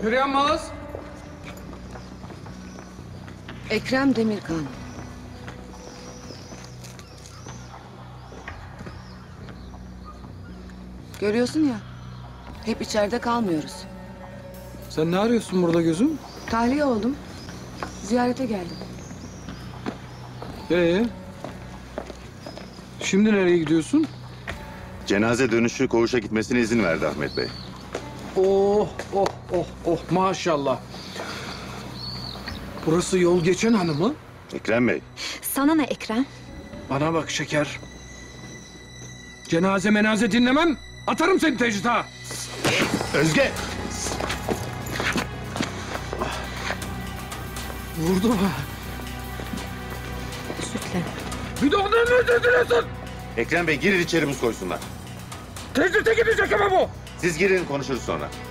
Hürriyem Malaz. Ekrem Demirkan. Görüyorsun ya, hep içeride kalmıyoruz. Sen ne arıyorsun burada gözüm? Tahliye oldum, ziyarete geldim. Şimdi nereye gidiyorsun? Cenaze dönüşü koğuşa gitmesine izin verdi Ahmet Bey. Oh, oh, oh, oh maşallah. Burası yol geçen hanımı. Ekrem Bey, Sana ne Ekrem? Bana bak şeker. Cenaze menaze dinlemem. Atarım seni tecrita. Özge! Vurdu mu? Sütle. Bir de ondan ne diyorsun? Ekrem Bey girin içeri buz koysunlar. Tecrite gidecek ama bu. Siz girin konuşuruz sonra.